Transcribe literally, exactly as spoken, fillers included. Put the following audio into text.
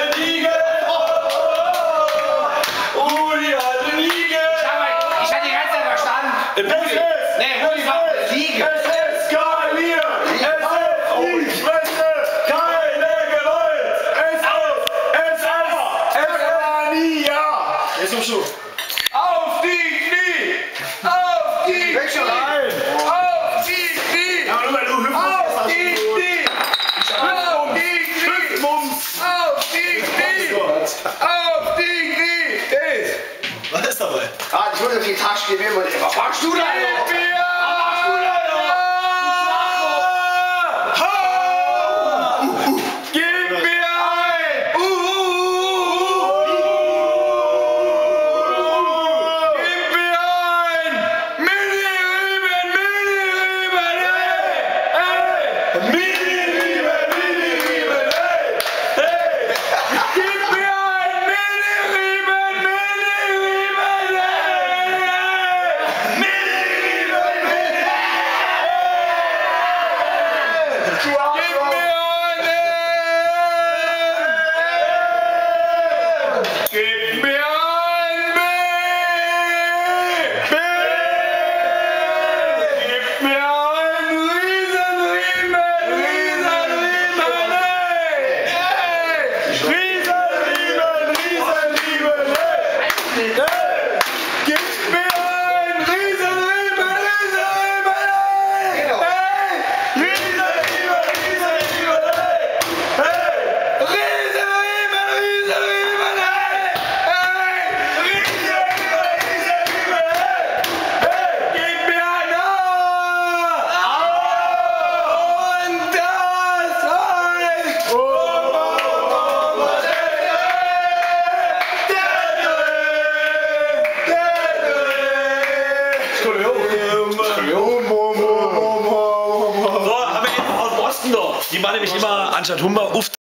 Liege! Rudi hat eine Liege! Ich hab die ganze Zeit verstanden. Es ist! Nee, Rudi macht eine Liege. Es ist Skalier! Es ist die Fresse! Keine Gewalt! Es ist! Es ist! Es war nie! Ja! Jetzt kommst du! Auf die Knie! Auf die Weg schon Knie! rein! Auf die Knie! Ja, nur weil du hüpfst, Auf hast die du Knie! Auf die Knie! Auf die Knie! Auf die Knie! Das! Was ist dabei? Ah, ich wollte auf die Tasche gehen. Was machst du da? Gib mir! Gib mir ein! Gib mir ein! Mini-Riemen, Mini-Riemen, hey! Hey! Mini-Riemen, Mini-Riemen, hey! Hey! Gib mir ein! Mini-Riemen, Mini-Riemen, hey! Mini-Riemen, Mini-Riemen, Du Gib Arschloch. mir einen! Gib mir ein B! B! Gib mir einen Riesenriemen! Riesenriemen! Hey! Hey! Riesenriemen! Riesenriemen! Hey! Hey! Gib mir einen Riesenriemen! Riesenriemen! Hey! Hey! Riesenriemen! Riesenriemen! Hey! Hey! Riesenriemen! Riesenriemen! Hey! Hey! Riesenriemen! Riesenriemen! Hey! Hey! Gib mir einen A! Und das heißt So, haben wir eben aus dem Osten noch. Die machen nämlich immer anstatt Hummer, Uft.